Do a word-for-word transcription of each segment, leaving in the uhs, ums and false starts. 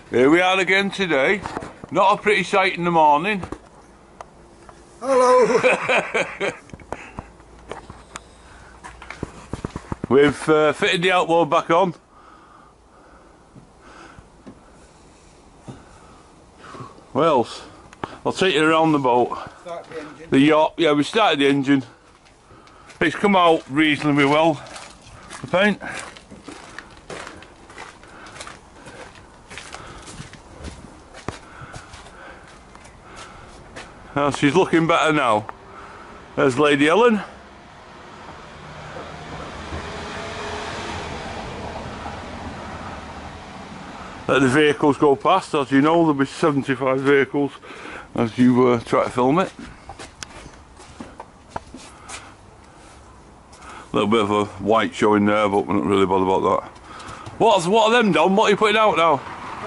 Here we are again today. Not a pretty sight in the morning. Hello. We've uh, fitted the outboard back on. What else? I'll take you around the boat. Start the engine. The yacht, yeah, we started the engine. It's come out reasonably well, the paint. Now she's looking better now. There's Lady Ellen. Let the vehicles go past. As you know, there'll be seventy-five vehicles as you uh, try to film it. A little bit of a white showing there, but we're not really bothered about that. What's, what are them, Don? What are you putting out now?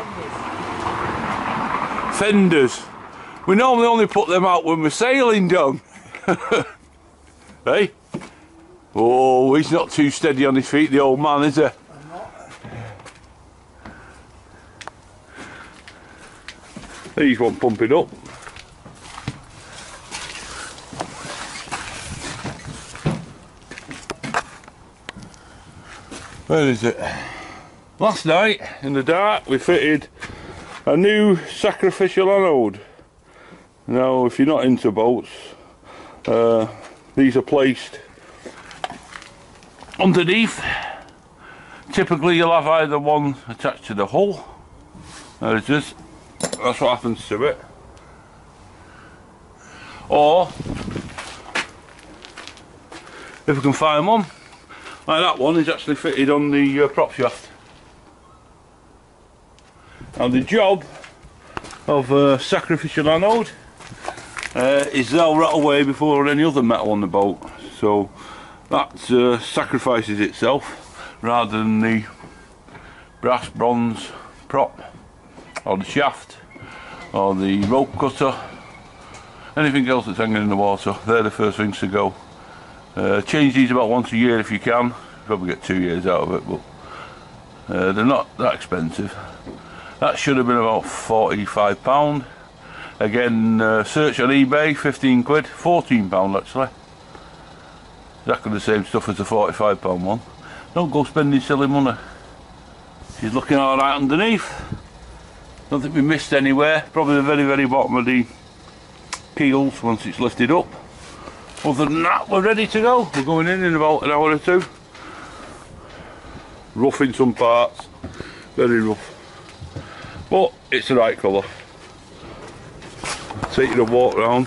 Fenders. Fenders. We normally only put them out when we're sailing, Don. Hey? Oh, he's not too steady on his feet, the old man, is he? I'm not. These won't pump it up. Where is it? Last night, in the dark, we fitted a new sacrificial anode. Now, if you're not into boats, uh, these are placed underneath. Typically, you'll have either one attached to the hull. There it is. That's what happens to it. Or, if we can find one, like that one is actually fitted on the uh, prop shaft. Now the job of a sacrificial anode uh, is they'll rot away before any other metal on the boat, so that uh, sacrifices itself rather than the brass, bronze prop or the shaft or the rope cutter, anything else that's hanging in the water. They're the first things to go. Uh, change these about once a year if you can. You probably get two years out of it, but uh, they're not that expensive. That should have been about forty-five pounds. Again, uh, search on eBay, fifteen quid, fourteen pounds actually. Exactly the same stuff as the forty-five pound one. Don't go spending silly money. She's looking alright underneath. Don't think we missed anywhere. Probably the very, very bottom of the keels once it's lifted up. Other than that, we're ready to go. We're going in in about an hour or two. Rough in some parts, very rough. But it's the right colour. Take you to walk round.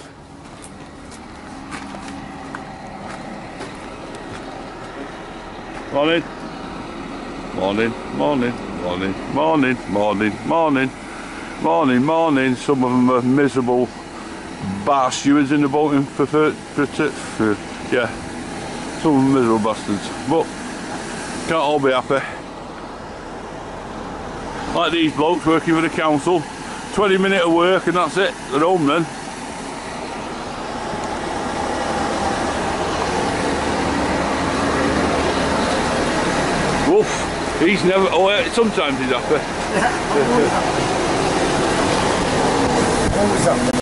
Morning. Morning, morning, morning, morning, morning, morning, morning, morning. Some of them are miserable bar stewards in the boating for, for, for, for yeah, some of them miserable bastards, but can't all be happy. Like these blokes working for the council, twenty minute of work and that's it, they're home then. Woof, he's never, oh yeah, sometimes he's happy. Always happy.